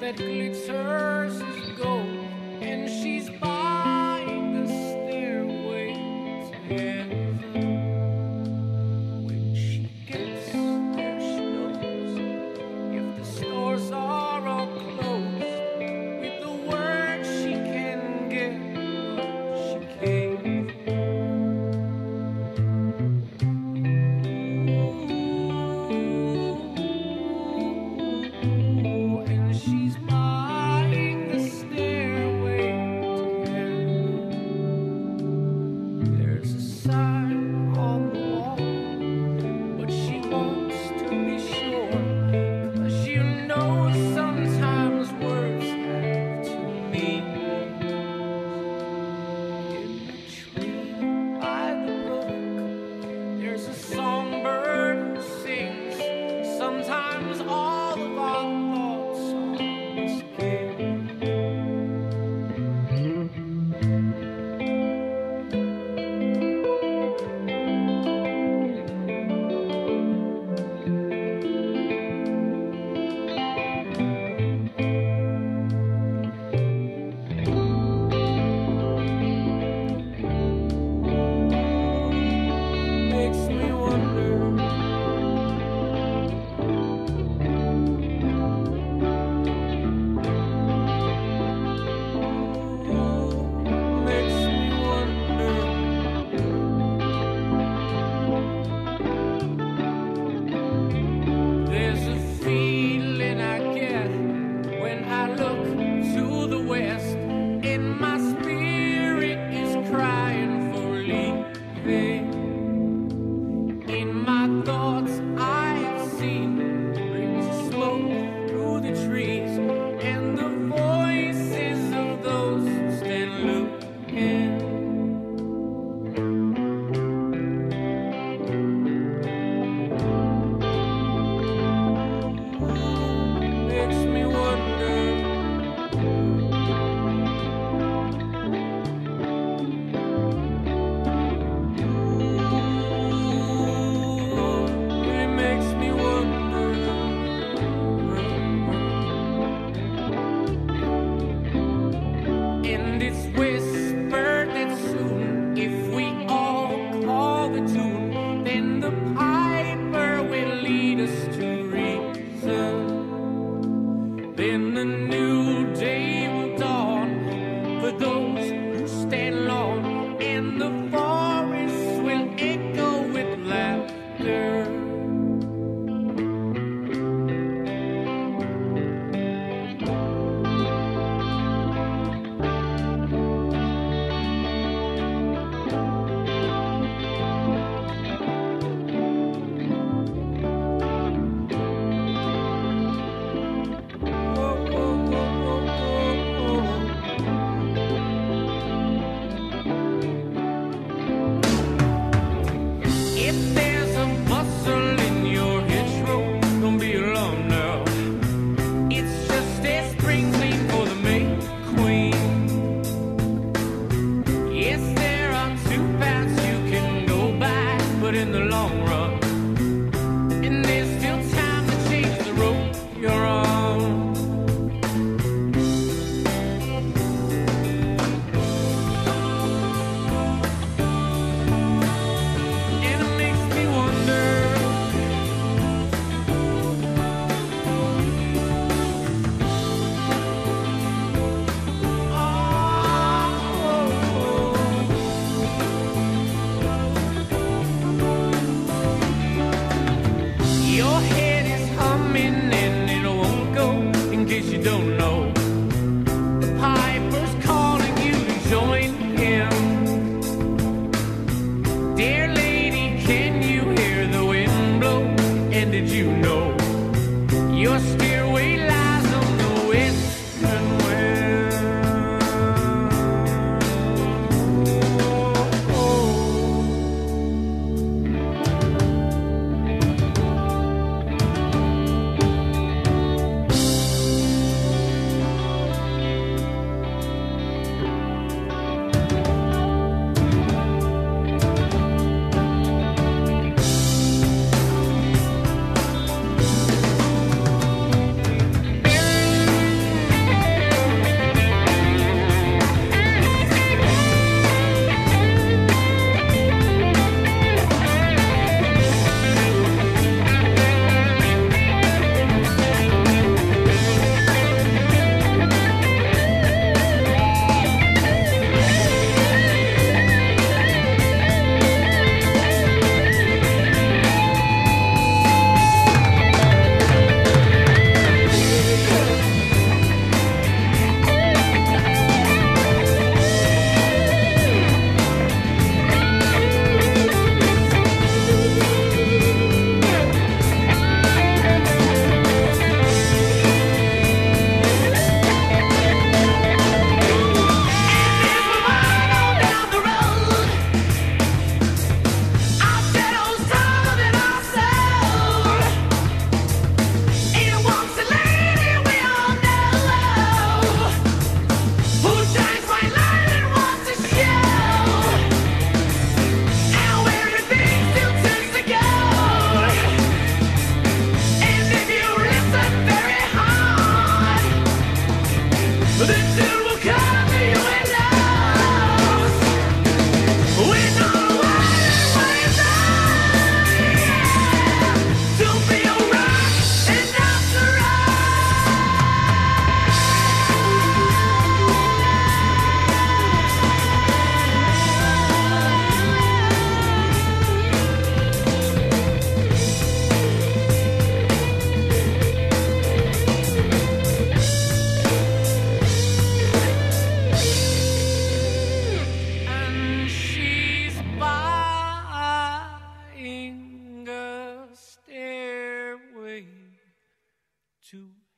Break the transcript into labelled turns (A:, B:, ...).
A: that glitters is gold, and she's buying the stairway to heaven. When she gets there, she knows if the stores are all closed, with the word she can get what she came for. And she's buying the stairway to heaven. There's a sign on the wall, but she wants to be sure, 'cause you know sometimes words have two meanings. In the tree by the brook, there's a songbird who sings. Sometimes all of our thoughts are misgiven. Makes me wonder. Makes me wonder. There's a feeling I get when I look to the west, and my spirit is crying for leaving. In my thoughts I have seen rings of smoke through the trees, and the voices of those who stand looking. Makes me wonder. It makes me wonder. And it's whispered that soon, if we all call the tune, then the piper will lead us to reason. Then the new day will dawn for those who stand long, and the forests will echo with laughter. If there's a bustle in your hedgerow, don't be alarmed now. It's just a spring clean for the May Queen. Yes, there are two paths you can go by, but in the long run, and there's still time to change the road you're on. And it makes me wonder. Your head is humming and it won't go, in case you don't know. The piper's calling you to join him. Dear lady, can you hear the wind blow? And did you know your stairway lies on the western wind? to